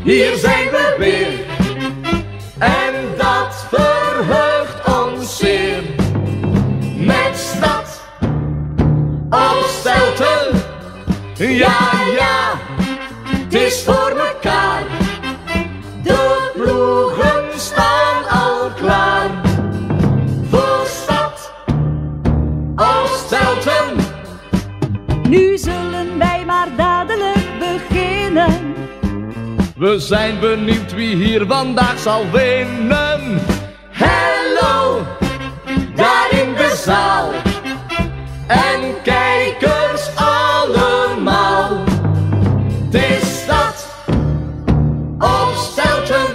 hier zijn we weer. En dat verheugt ons zeer. Met stad op Stelten. Ja, ja, het is voor mekaar. De ploegen staan al klaar. Voor stad op Stelten. Nu zullen wij maar dadelijk beginnen. We zijn benieuwd wie hier vandaag zal winnen. Hallo, daar in de zaal. En kijkers allemaal. Het is stad op Stelten.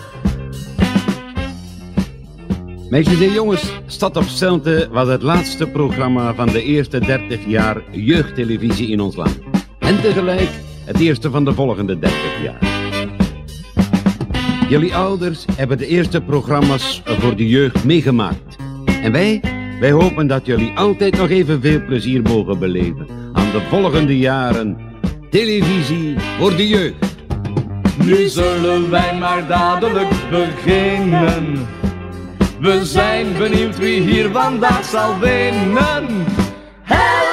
Meisjes en jongens, Stad op Stelten was het laatste programma van de eerste 30 jaar jeugdtelevisie in ons land. En tegelijk het eerste van de volgende 30 jaar. Jullie ouders hebben de eerste programma's voor de jeugd meegemaakt. En wij hopen dat jullie altijd nog even veel plezier mogen beleven aan de volgende jaren televisie voor de jeugd. Nu zullen wij maar dadelijk beginnen. We zijn benieuwd wie hier vandaag zal winnen.